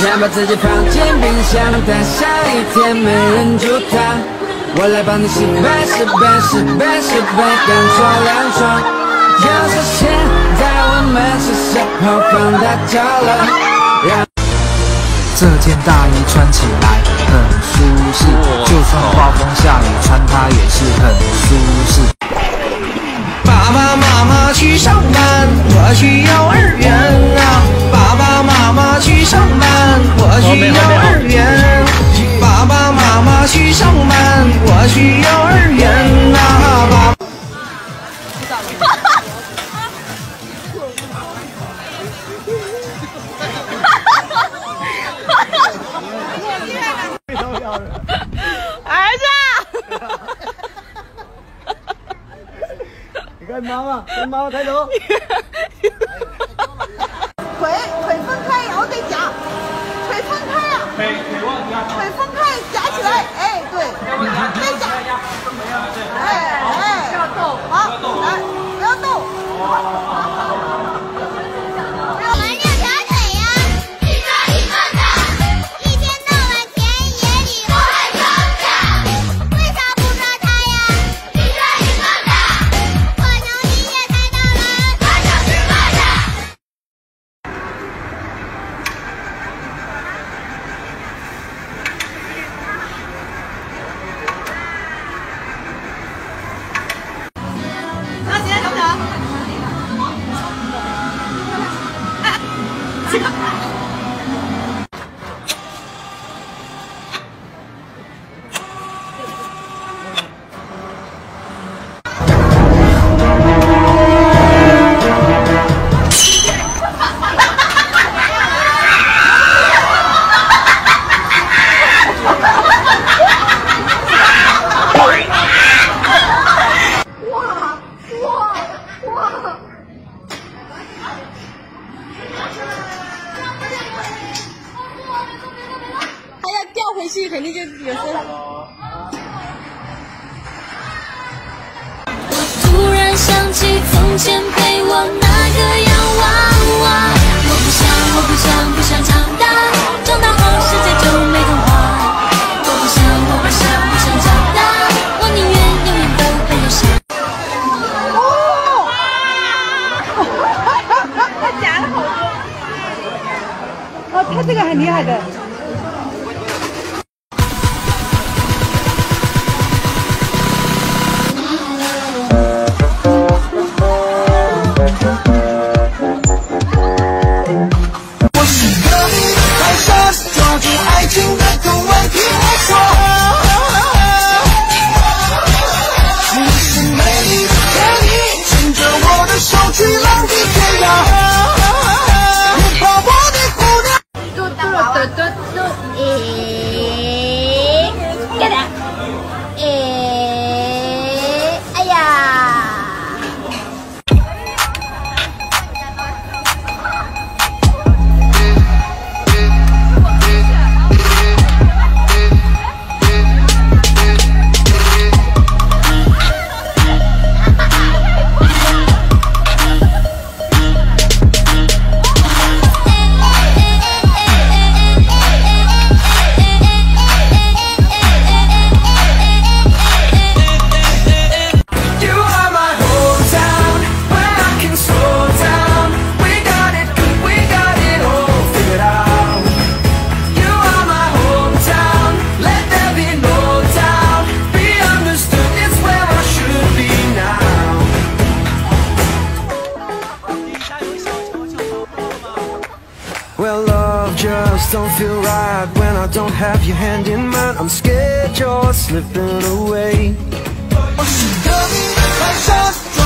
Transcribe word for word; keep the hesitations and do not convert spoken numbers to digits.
先把自己放进冰箱，等下一天没人煮汤。我来帮你洗杯洗杯洗杯洗杯，干错两床。要是现在我们是时候放大招了，让这件大衣穿起来很舒适，就算刮风下雨穿它也是很舒适。 爸爸妈妈去上班，我去幼儿园啊！爸爸妈妈去上班，我去幼儿园。爸爸妈妈去上班，我去幼儿园啊！爸。 儿子， 你看妈妈，跟妈妈抬头。 腿腿分开，然后再夹，腿分开呀、啊，腿腿往夹，腿分开夹起来，哎，对，再夹，哎哎，不要动，好，来，不要动。 回去肯定就有声。 我突然想起从前陪我那个洋娃娃，我不想，我不想，不想长大，长大后世界就没童话。我不想，我不想，不想长大，我宁愿永远都被人杀。 哦，他夹了好多。哦，他这个很厉害的。 Well, love just don't feel right when I don't have your hand in mine. I'm scared you're slipping away.